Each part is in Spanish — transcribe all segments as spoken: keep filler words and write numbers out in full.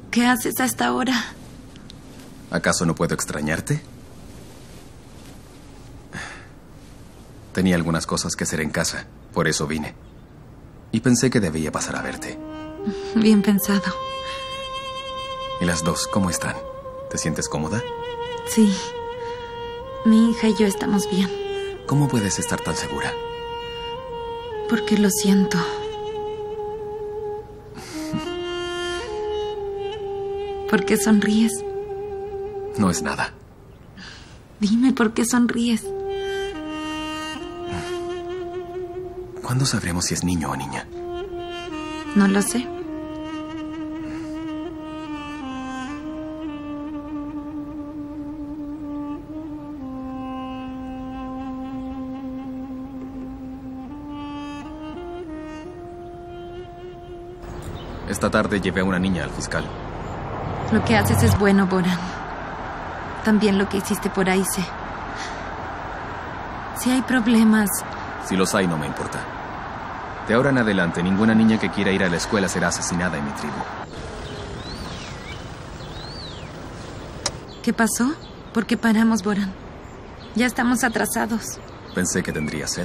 ¿Qué haces a esta hora? ¿Acaso no puedo extrañarte? Tenía algunas cosas que hacer en casa, por eso vine. Y pensé que debía pasar a verte. Bien pensado. ¿Y las dos, cómo están? ¿Te sientes cómoda? Sí. Mi hija y yo estamos bien. ¿Cómo puedes estar tan segura? Porque lo siento. ¿Por qué sonríes? No es nada. Dime por qué sonríes. ¿Cuándo sabremos si es niño o niña? No lo sé. Esta tarde llevé a una niña al fiscal. Lo que haces es bueno, Boran. También lo que hiciste por Aise. Si hay problemas... Si los hay, no me importa. De ahora en adelante, ninguna niña que quiera ir a la escuela será asesinada en mi tribu. ¿Qué pasó? ¿Por qué paramos, Boran? Ya estamos atrasados. Pensé que tendría sed.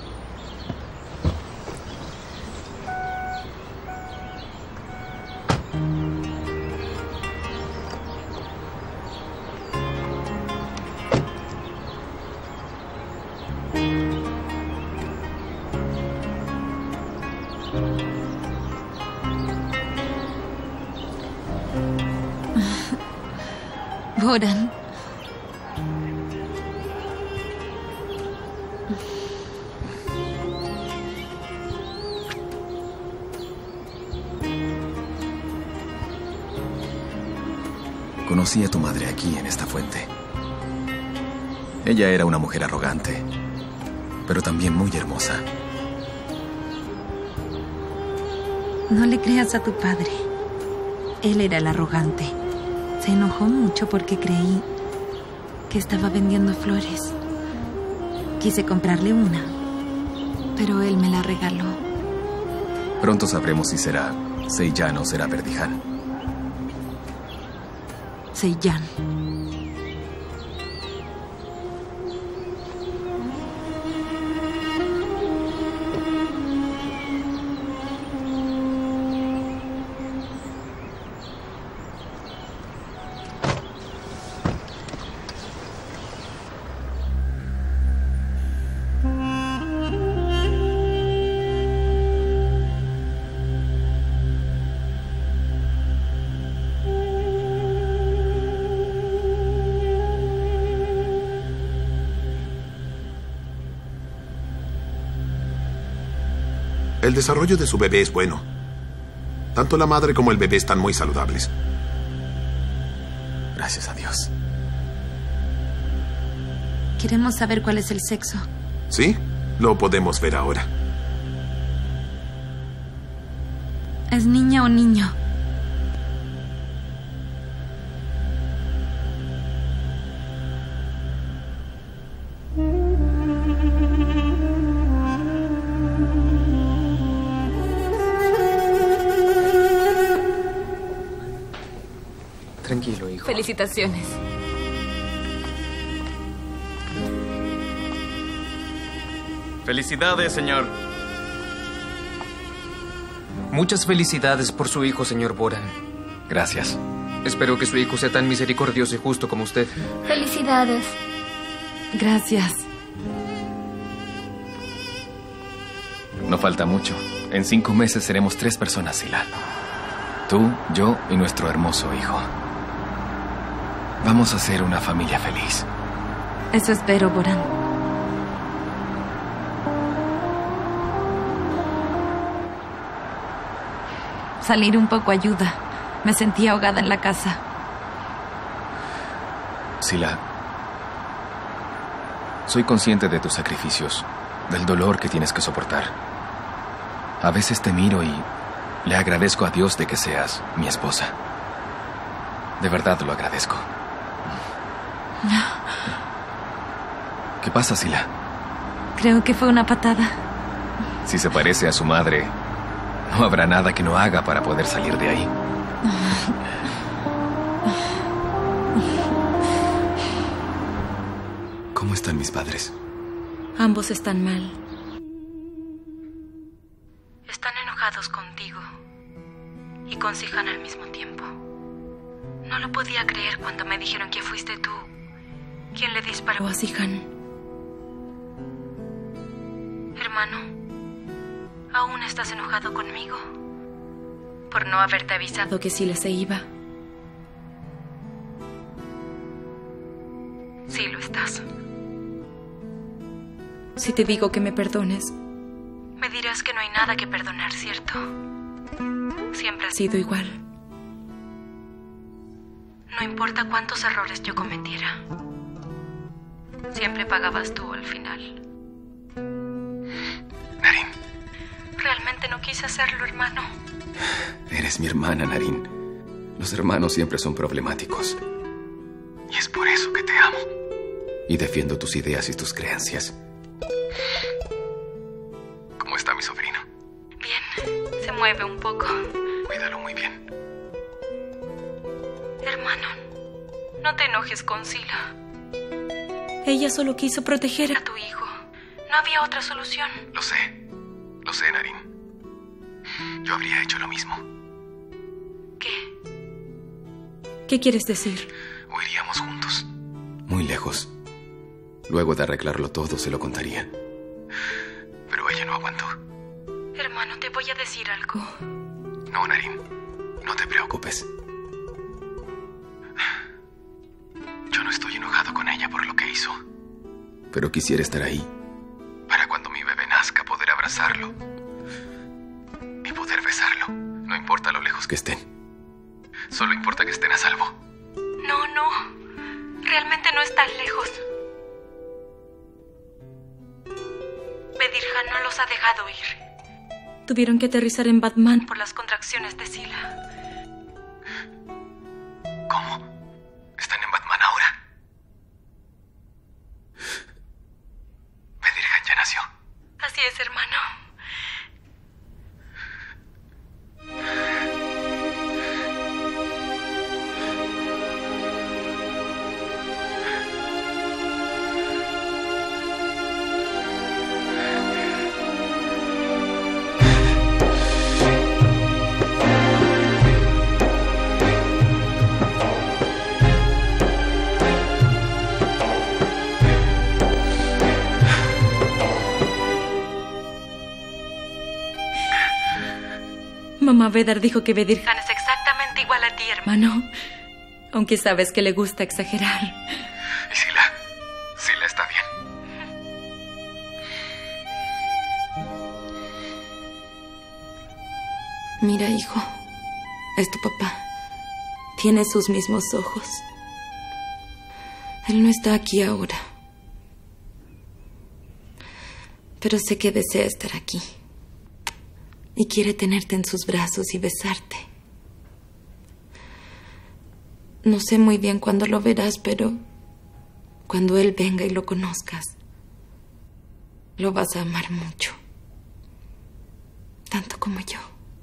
Boran. Conocí a tu madre aquí, en esta fuente. Ella era una mujer arrogante, pero también muy hermosa. No le creas a tu padre. Él era el arrogante. Se enojó mucho porque creí que estaba vendiendo flores. Quise comprarle una, pero él me la regaló. Pronto sabremos si será Seiyan o será Verdijan. Seiyan. El desarrollo de su bebé es bueno. Tanto la madre como el bebé están muy saludables. Gracias a Dios. Queremos saber cuál es el sexo. ¿Sí? Lo podemos ver ahora. ¿Es niña o niño? Tranquilo, hijo. Felicitaciones. Felicidades, señor. Muchas felicidades por su hijo, señor Boran. Gracias. Espero que su hijo sea tan misericordioso y justo como usted. Felicidades. Gracias. No falta mucho. En cinco meses seremos tres personas, Sila. Tú, yo y nuestro hermoso hijo. Vamos a ser una familia feliz. Eso espero, Boran. Salir un poco ayuda. Me sentí ahogada en la casa. Sila, soy consciente de tus sacrificios, del dolor que tienes que soportar. A veces te miro y le agradezco a Dios de que seas mi esposa. De verdad lo agradezco. ¿Qué pasa, Sila? Creo que fue una patada. Si se parece a su madre, no habrá nada que no haga para poder salir de ahí. ¿Cómo están mis padres? Ambos están mal. Están enojados contigo y con Zihan al mismo tiempo. No lo podía creer cuando me dijeron que fuiste tú quien le disparó a Zihan. Hermano, ¿aún estás enojado conmigo por no haberte avisado que Sila se iba? Sí lo estás. Si te digo que me perdones, me dirás que no hay nada que perdonar, ¿cierto? Siempre has sido igual. No importa cuántos errores yo cometiera, siempre pagabas tú al final. Naren. Realmente no quise hacerlo, hermano. Eres mi hermana, Naren. Los hermanos siempre son problemáticos. Y es por eso que te amo. Y defiendo tus ideas y tus creencias. ¿Cómo está mi sobrino? Bien, se mueve un poco. Cuídalo muy bien. Hermano, no te enojes con Sila. Ella solo quiso proteger a tu hijo. No había otra solución. Lo sé. Lo sé, Naren. Yo habría hecho lo mismo. ¿Qué? ¿Qué quieres decir? Huiríamos juntos. Muy lejos. Luego de arreglarlo todo, se lo contaría. Pero ella no aguantó. Hermano, te voy a decir algo. No, Naren. No te preocupes. Yo no estoy enojado con ella por lo que hizo. Pero quisiera estar ahí. Para cuando mi bebé nazca, poder abrazarlo. Y poder besarlo. No importa lo lejos que estén. Solo importa que estén a salvo. No, no. Realmente no están lejos. Bedirhan no los ha dejado ir. Tuvieron que aterrizar en Batman por las contracciones de Sila. ¿Cómo? ¿Están en Batman ahora? Bedirhan ya nació. Así es, hermano. Mamá Vedar dijo que Bedirhan es exactamente igual a ti, hermano. Aunque sabes que le gusta exagerar. ¿Y Sila? Sila está bien. Mira, hijo. Es tu papá. Tiene sus mismos ojos. Él no está aquí ahora. Pero sé que desea estar aquí. Y quiere tenerte en sus brazos y besarte. No sé muy bien cuándo lo verás, pero cuando él venga y lo conozcas, lo vas a amar mucho. Tanto como yo.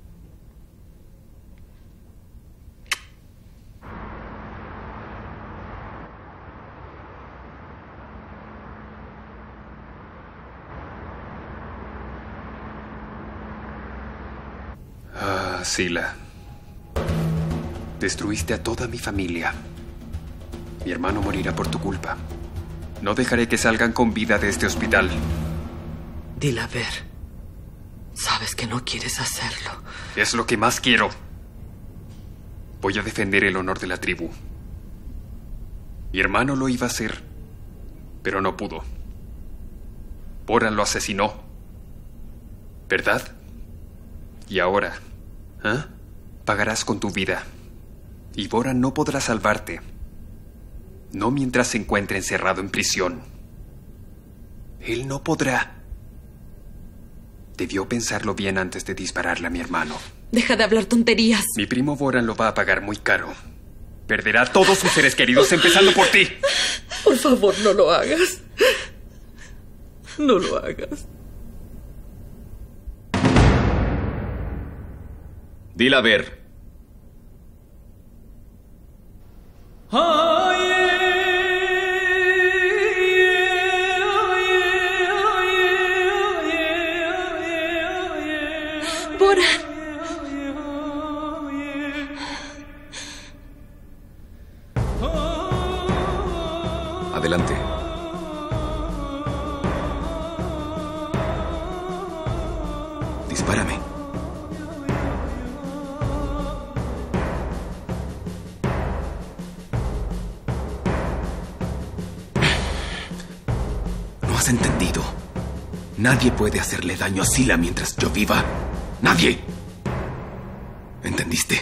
Ah, Sila. Destruiste a toda mi familia. Mi hermano morirá por tu culpa. No dejaré que salgan con vida de este hospital. Dilaver, sabes que no quieres hacerlo. Es lo que más quiero. Voy a defender el honor de la tribu. Mi hermano lo iba a hacer, pero no pudo. Boran lo asesinó. ¿Verdad? Y ahora, ¿eh? Pagarás con tu vida. Y Boran no podrá salvarte. No mientras se encuentre encerrado en prisión. Él no podrá. Debió pensarlo bien antes de dispararle a mi hermano. Deja de hablar tonterías. Mi primo Boran lo va a pagar muy caro. Perderá a todos sus seres queridos, empezando por ti. Por favor, no lo hagas. No lo hagas. Dilaver. Boran. Adelante. Dispárame. ¿No has entendido? Nadie puede hacerle daño a Sila mientras yo viva. ¡Nadie! ¿Entendiste?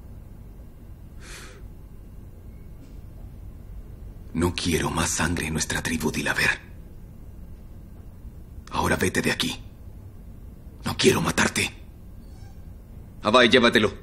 No quiero más sangre en nuestra tribu, Dilaver. Ahora vete de aquí. No quiero matarte. Abai, llévatelo.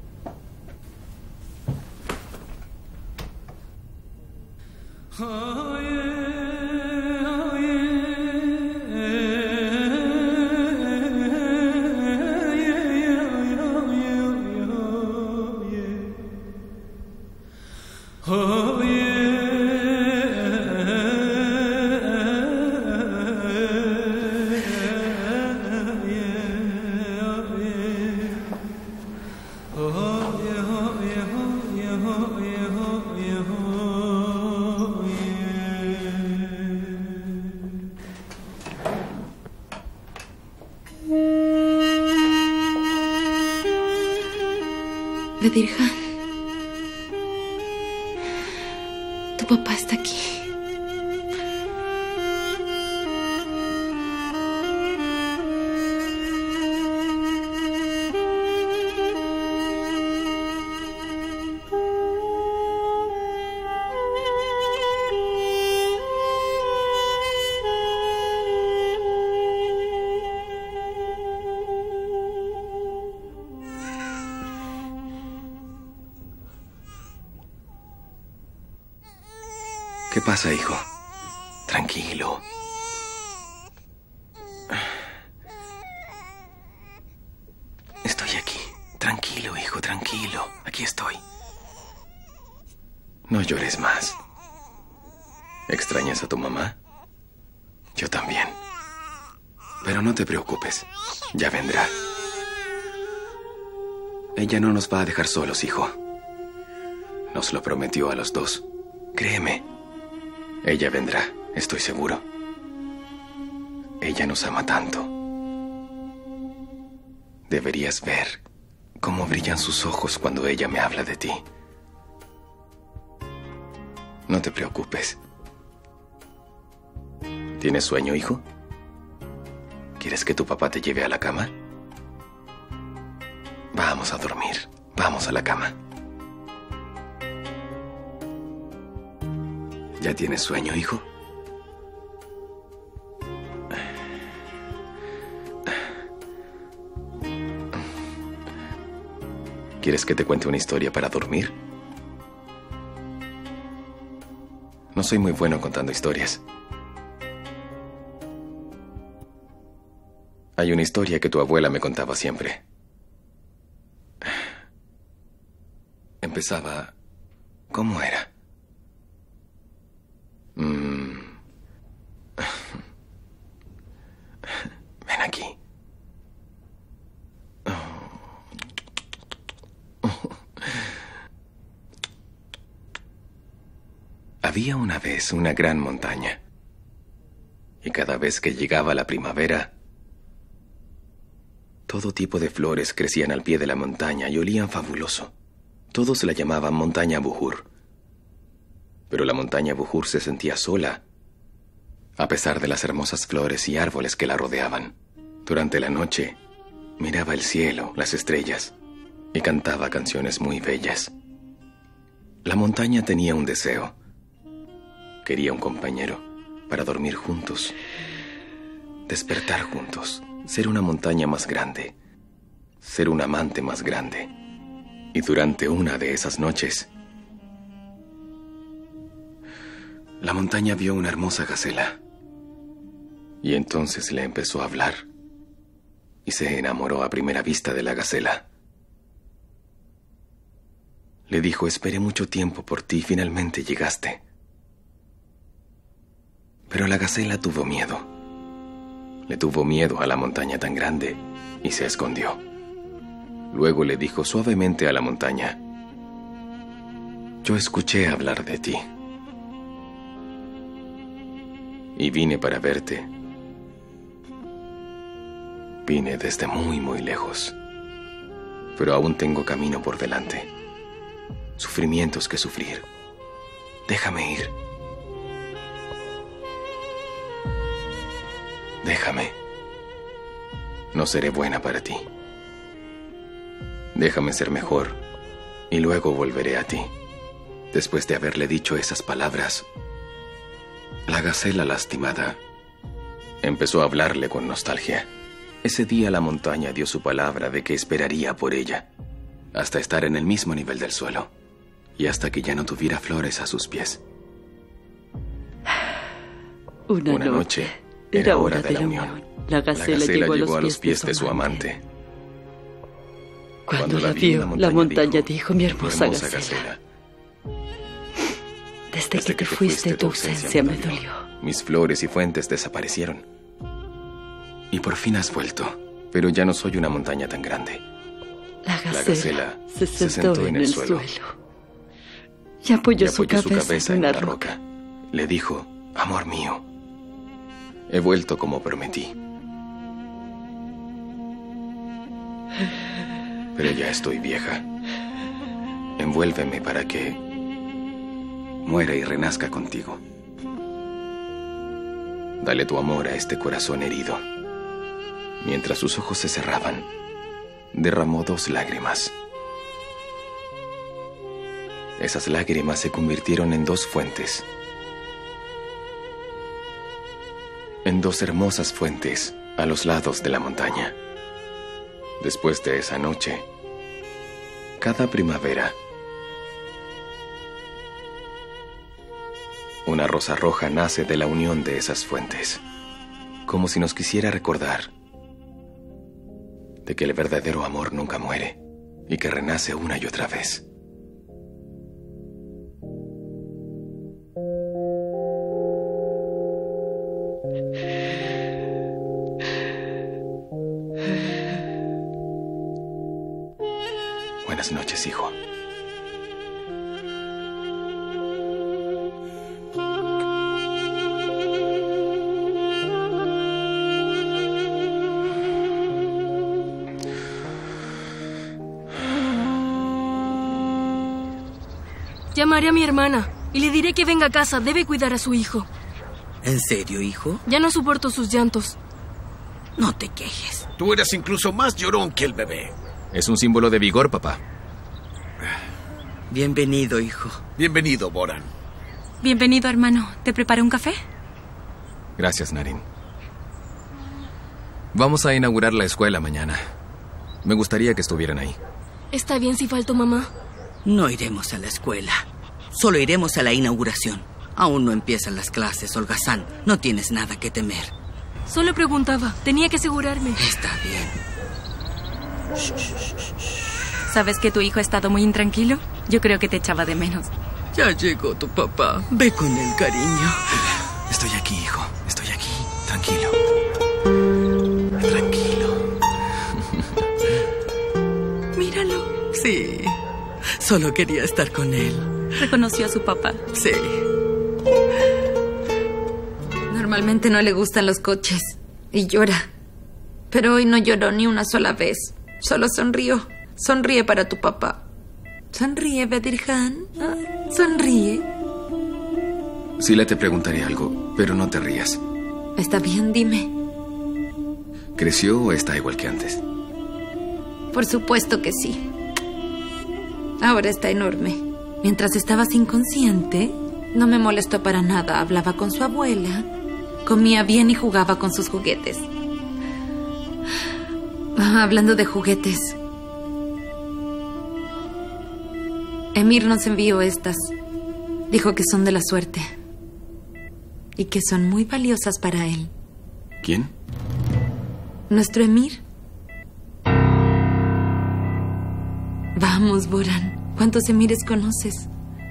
Bedirhan, tu papá está aquí. ¿Qué pasa, hijo? Tranquilo. Estoy aquí. Tranquilo, hijo, tranquilo. Aquí estoy. No llores más. ¿Extrañas a tu mamá? Yo también. Pero no te preocupes. Ya vendrá. Ella no nos va a dejar solos, hijo. Nos lo prometió a los dos. Créeme. Ella vendrá, estoy seguro. Ella nos ama tanto. Deberías ver cómo brillan sus ojos cuando ella me habla de ti. No te preocupes. ¿Tienes sueño, hijo? ¿Quieres que tu papá te lleve a la cama? Vamos a dormir. Vamos a la cama. ¿Ya tienes sueño, hijo? ¿Quieres que te cuente una historia para dormir? No soy muy bueno contando historias. Hay una historia que tu abuela me contaba siempre. Empezaba... ¿Cómo era? Mm. Ven aquí. Había una vez una gran montaña. Y cada vez que llegaba la primavera, todo tipo de flores crecían al pie de la montaña y olían fabuloso. Todos la llamaban Montaña Bujur. Pero la montaña Bujur se sentía sola, a pesar de las hermosas flores y árboles que la rodeaban. Durante la noche, miraba el cielo, las estrellas, y cantaba canciones muy bellas. La montaña tenía un deseo. Quería un compañero para dormir juntos, despertar juntos, ser una montaña más grande, ser un amante más grande. Y durante una de esas noches, la montaña vio una hermosa gacela. Y entonces le empezó a hablar. Y se enamoró a primera vista de la gacela. Le dijo, esperé mucho tiempo por ti y finalmente llegaste. Pero la gacela tuvo miedo. Le tuvo miedo a la montaña tan grande y se escondió. Luego le dijo suavemente a la montaña, yo escuché hablar de ti y vine para verte. Vine desde muy, muy lejos, pero aún tengo camino por delante, sufrimientos que sufrir. Déjame ir. Déjame. No seré buena para ti. Déjame ser mejor y luego volveré a ti. Después de haberle dicho esas palabras, la gacela lastimada empezó a hablarle con nostalgia. Ese día la montaña dio su palabra de que esperaría por ella hasta estar en el mismo nivel del suelo y hasta que ya no tuviera flores a sus pies. Una, Una noche, noche era hora de la unión. La gacela, La gacela llegó a los pies de su amante. amante. Cuando la vio, la montaña dijo, mi hermosa, hermosa gacela, gacela, desde que te fuiste, tu ausencia me dolió. Mis flores y fuentes desaparecieron. Y por fin has vuelto, pero ya no soy una montaña tan grande. La gacela, La gacela se, sentó se sentó en el suelo, y apoyó, y su, apoyó cabeza su cabeza en en la la roca. roca. Le dijo, amor mío, he vuelto como prometí. Pero ya estoy vieja. Envuélveme para que muera y renazca contigo. Dale tu amor a este corazón herido. Mientras sus ojos se cerraban, derramó dos lágrimas. Esas lágrimas se convirtieron en dos fuentes. En dos hermosas fuentes a los lados de la montaña. Después de esa noche, cada primavera, una rosa roja nace de la unión de esas fuentes, como si nos quisiera recordar de que el verdadero amor nunca muere y que renace una y otra vez. Buenas noches, hijo. Llamaré a mi hermana y le diré que venga a casa. Debe cuidar a su hijo. ¿En serio, hijo? Ya no soporto sus llantos. No te quejes. Tú eres incluso más llorón que el bebé. Es un símbolo de vigor, papá. Bienvenido, hijo. Bienvenido, Boran. Bienvenido, hermano. ¿Te preparé un café? Gracias, Naren. Vamos a inaugurar la escuela mañana. Me gustaría que estuvieran ahí. Está bien si falto, mamá. No iremos a la escuela. Solo iremos a la inauguración. Aún no empiezan las clases, holgazán. No tienes nada que temer. Solo preguntaba. Tenía que asegurarme. Está bien. ¿Sabes que tu hijo ha estado muy intranquilo? Yo creo que te echaba de menos. Ya llegó tu papá. Ve con él, cariño. Estoy aquí, hijo. Estoy aquí. Tranquilo. Tranquilo. Míralo. Sí. Solo quería estar con él. Reconoció a su papá. Sí. Normalmente no le gustan los coches y llora. Pero hoy no lloró ni una sola vez. Solo sonrió. Sonríe para tu papá. Sonríe, Bedirhan. Ah, sonríe. Sila, te preguntaré algo, pero no te rías. Está bien, dime. ¿Creció o está igual que antes? Por supuesto que sí. Ahora está enorme. Mientras estabas inconsciente, no me molestó para nada. Hablaba con su abuela, comía bien y jugaba con sus juguetes. Ah, hablando de juguetes, Emir nos envió estas. Dijo que son de la suerte y que son muy valiosas para él. ¿Quién? Nuestro Emir. Vamos, Boran. ¿Cuántos emires conoces?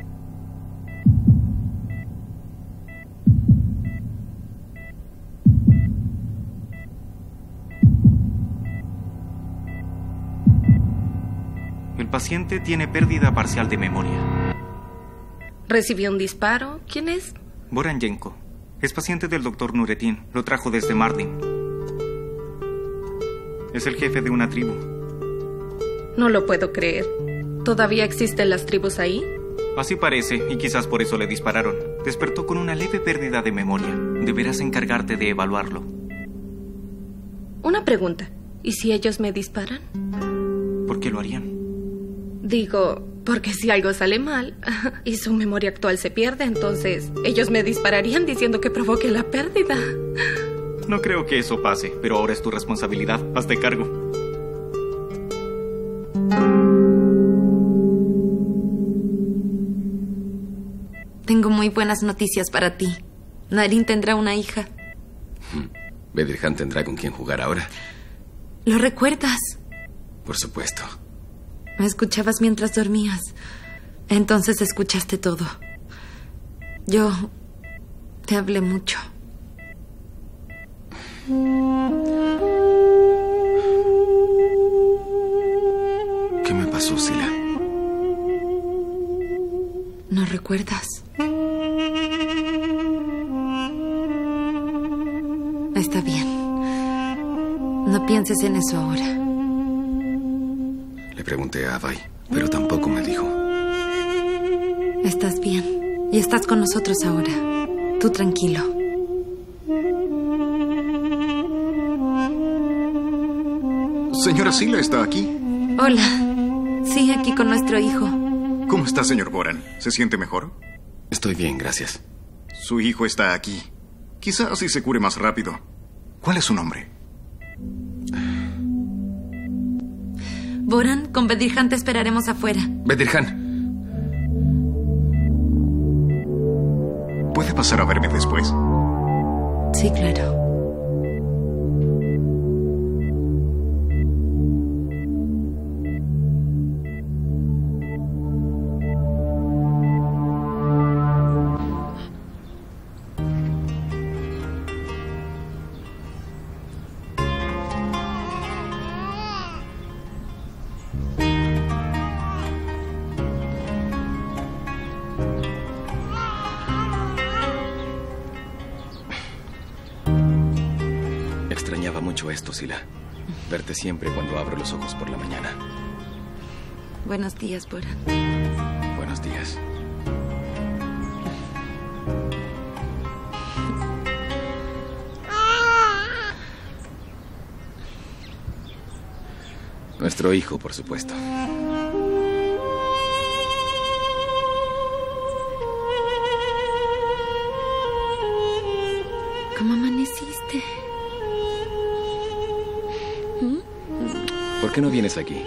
El paciente tiene pérdida parcial de memoria. ¿Recibió un disparo? ¿Quién es? Boran Yenko. Es paciente del doctor Nuretin. Lo trajo desde Mardin. Es el jefe de una tribu. No lo puedo creer. ¿Todavía existen las tribus ahí? Así parece, y quizás por eso le dispararon. Despertó con una leve pérdida de memoria. Deberás encargarte de evaluarlo. Una pregunta. ¿Y si ellos me disparan? ¿Por qué lo harían? Digo, porque si algo sale mal y su memoria actual se pierde, entonces ellos me dispararían diciendo que provoqué la pérdida. No creo que eso pase, pero ahora es tu responsabilidad. Hazte cargo. Tengo muy buenas noticias para ti. Naren tendrá una hija. ¿Bedirhan tendrá con quien jugar ahora? ¿Lo recuerdas? Por supuesto. Me escuchabas mientras dormías. Entonces escuchaste todo. Yo te hablé mucho. ¿Qué me pasó, Sila? ¿No recuerdas? Está bien. No pienses en eso ahora. Le pregunté a Abai, pero tampoco me dijo. Estás bien. Y estás con nosotros ahora. Tú tranquilo. Señora Sila está aquí. Hola. Sí, aquí con nuestro hijo. ¿Cómo está, señor Boran? ¿Se siente mejor? Estoy bien, gracias. Su hijo está aquí. Quizás así se cure más rápido. ¿Cuál es su nombre? Boran, con Bedirhan te esperaremos afuera. Bedirhan. ¿Puede pasar a verme después? Sí, claro. Extrañaba mucho esto, Sila. Verte siempre cuando abro los ojos por la mañana. Buenos días, Boran. Buenos días. Nuestro hijo, por supuesto. ¿Cómo amaneciste? ¿Por qué no vienes aquí?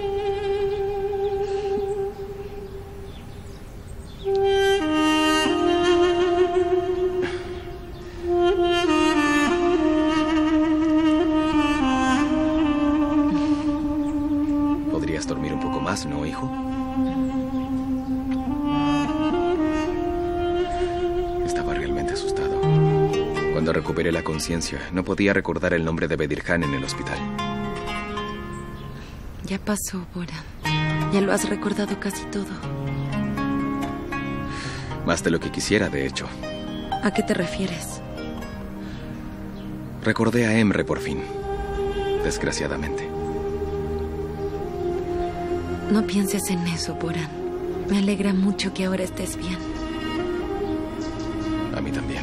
¿Podrías dormir un poco más, no, hijo? Estaba realmente asustado. Cuando recuperé la conciencia, no podía recordar el nombre de Bedirhan en el hospital. Ya pasó, Boran. Ya lo has recordado casi todo. Más de lo que quisiera, de hecho. ¿A qué te refieres? Recordé a Emre por fin. Desgraciadamente. No pienses en eso, Boran. Me alegra mucho que ahora estés bien. A mí también.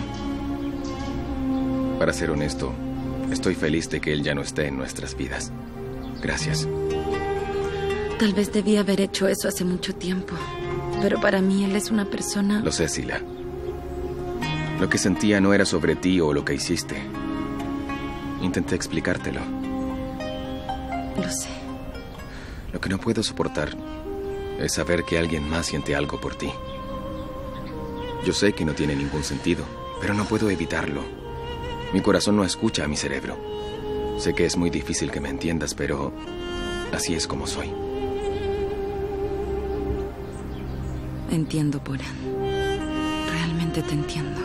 Para ser honesto, estoy feliz de que él ya no esté en nuestras vidas. Gracias. Tal vez debí haber hecho eso hace mucho tiempo. Pero para mí él es una persona... Lo sé, Sila. Lo que sentía no era sobre ti o lo que hiciste. Intenté explicártelo. Lo sé. Lo que no puedo soportar es saber que alguien más siente algo por ti. Yo sé que no tiene ningún sentido, pero no puedo evitarlo. Mi corazón no escucha a mi cerebro. Sé que es muy difícil que me entiendas, pero así es como soy. Entiendo, Boran. Realmente te entiendo.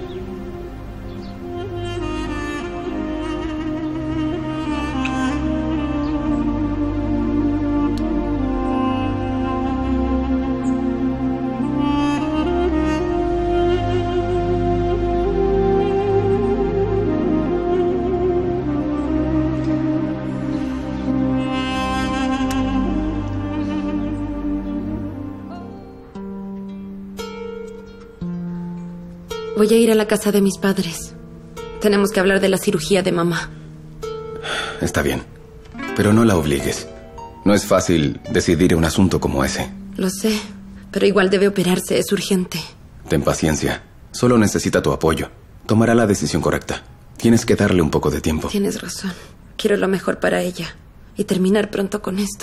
Voy a ir a la casa de mis padres. Tenemos que hablar de la cirugía de mamá. Está bien, pero no la obligues. No es fácil decidir un asunto como ese. Lo sé, pero igual debe operarse, es urgente. Ten paciencia. Solo necesita tu apoyo. Tomará la decisión correcta. Tienes que darle un poco de tiempo. Tienes razón. Quiero lo mejor para ella y terminar pronto con esto.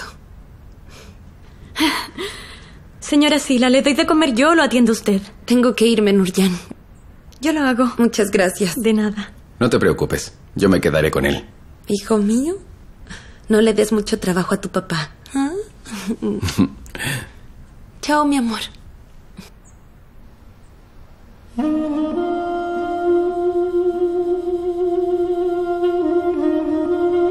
Señora Sila, ¿le doy de comer yo o lo atiende usted? Tengo que irme, Nurjan. Yo lo hago. Muchas gracias. De nada. No te preocupes. Yo me quedaré con él. Hijo mío, no le des mucho trabajo a tu papá. ¿Ah? Chao, mi amor.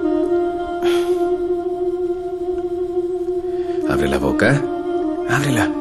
Abre la boca. Ábrela.